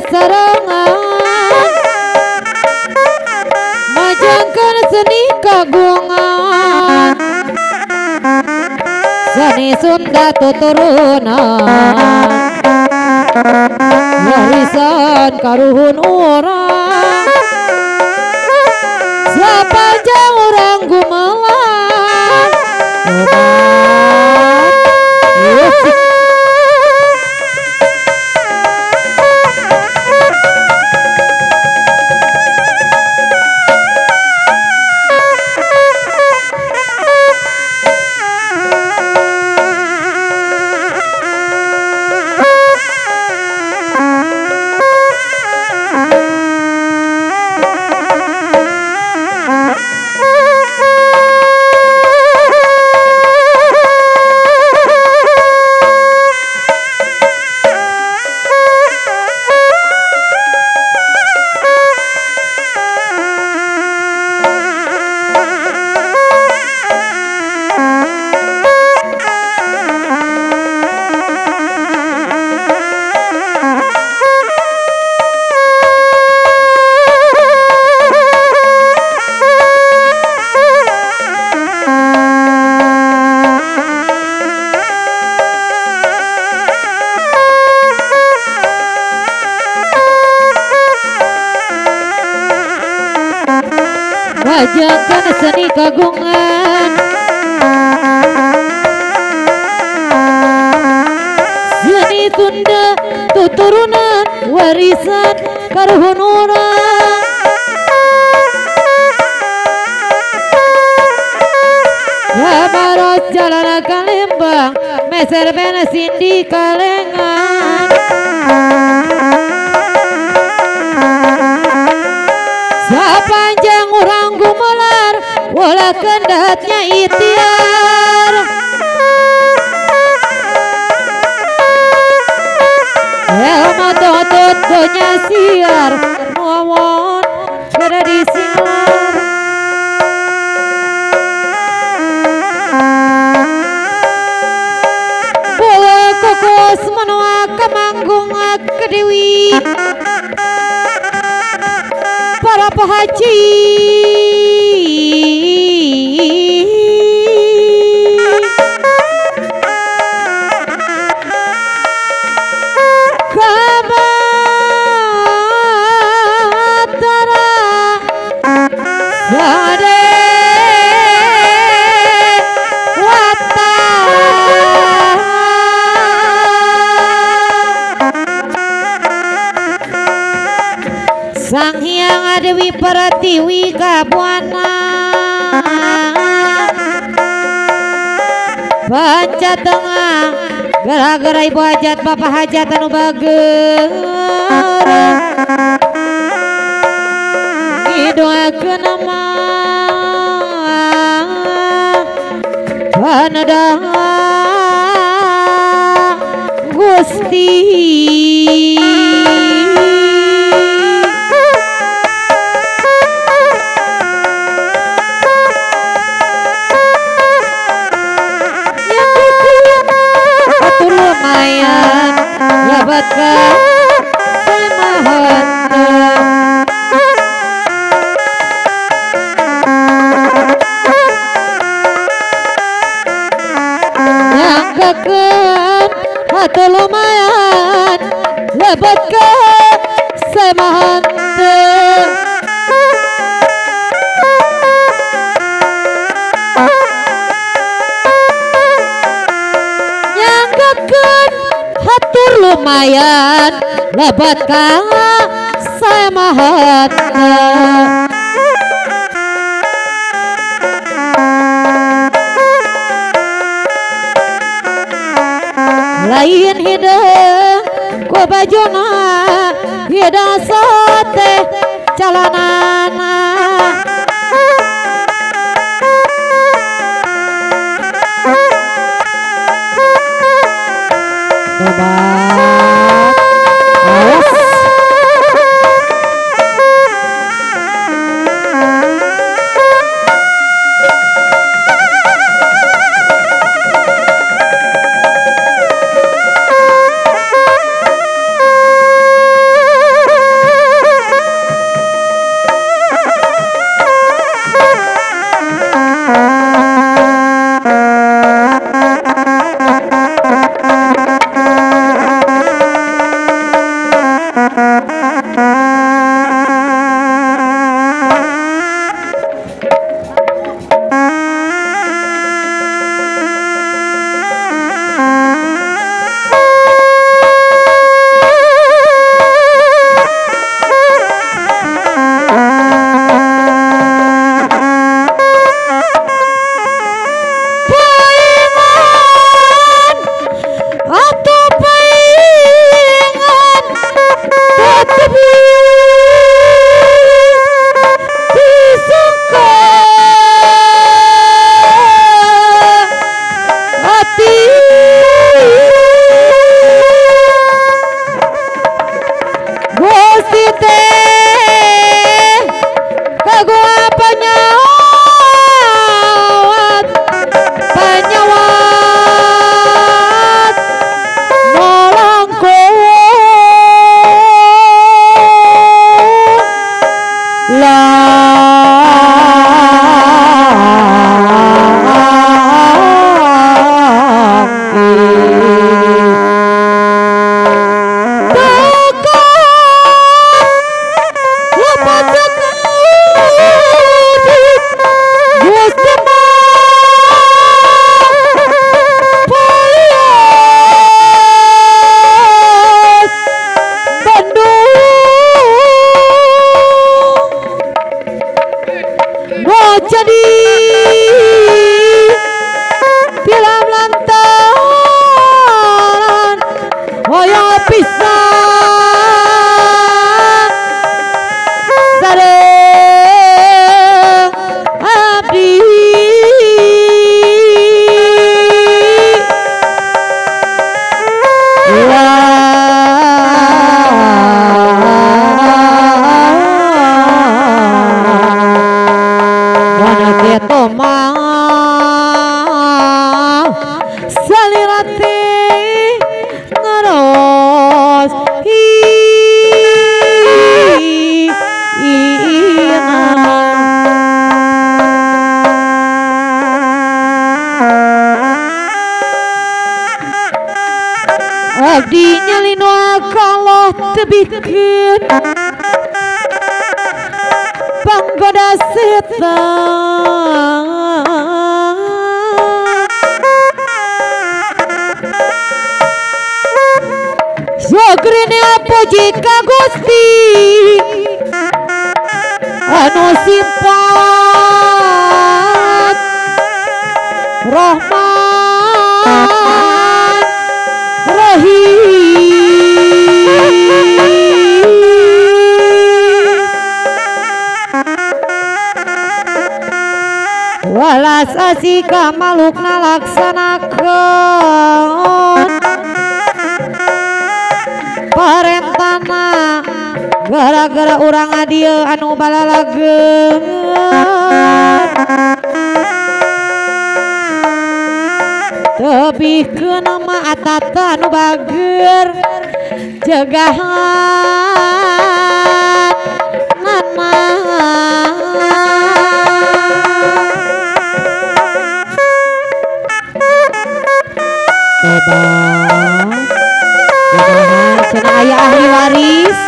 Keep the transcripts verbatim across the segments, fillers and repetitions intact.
sarangan majangkan seni kagungan seni Sunda tuturunan warisan karuhun orang sepanjang orang gumelan musik. Wajahkan seni kagungan seni Sunda tuturunan warisan karuhun orang Baros jalan kalembang meser benesin di kalengan sepanjang orang gumelar wala kendatnya itiar Elma totot donya siar nuawon kada disingar bola kokos menua kamanggung kedewi para pehaji kamatara sade wata Sang Hyang Dewi Pertiwi Kabuana Panca tengah gara-gara ibu hajat bapak hajat anu bager idoakeun nama panada Gusti lumayan dapatkan sama hati yang keken hati lumayan dapatkan sama hati lumayan lebat kang saya mahat lain hidung ku bajuna hidung sote calanana Sobat Awas jadi film lantaran hoyo pisan sareng abdi salirate ngaros hi abdi nyalino kalau tebikeun panggoda setan Sogrene puji ka Gusti anu simpat Rahman Rahim walas asika malukna laksanakeun parentana gara-gara urang adieu anu balalageun tebihkeun mah atata anu bageur jegahan nana tebang cenah aya ahli waris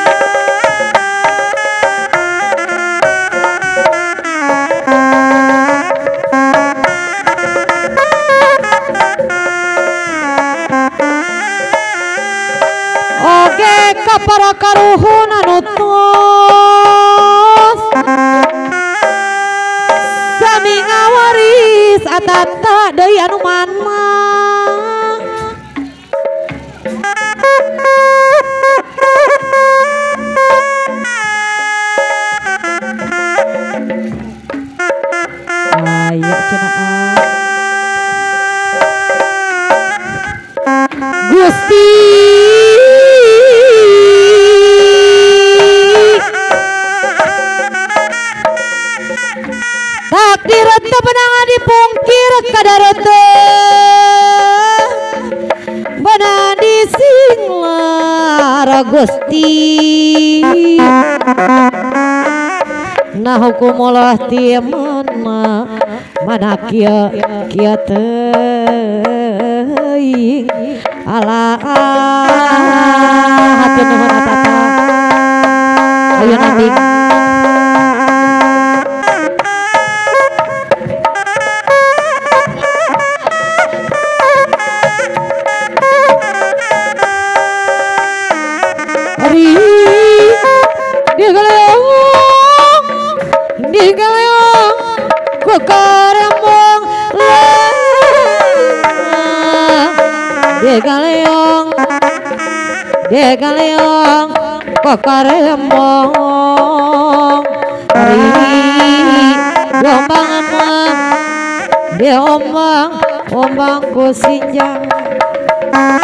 oge ka para karuhun anu tos sami ngawaris atata deui anu mana ayo cenah Gusti takdir teu beunang dipungkir kadarete beunang disinglar Gusti nah hukum ulah ti mana mana kieu kieu teuing ala hatur nuhun atata ayo nanti hari digaleong digaleong ku karembong digaleong digaleong ku karembong hari diombang diombang ombang ku sinjang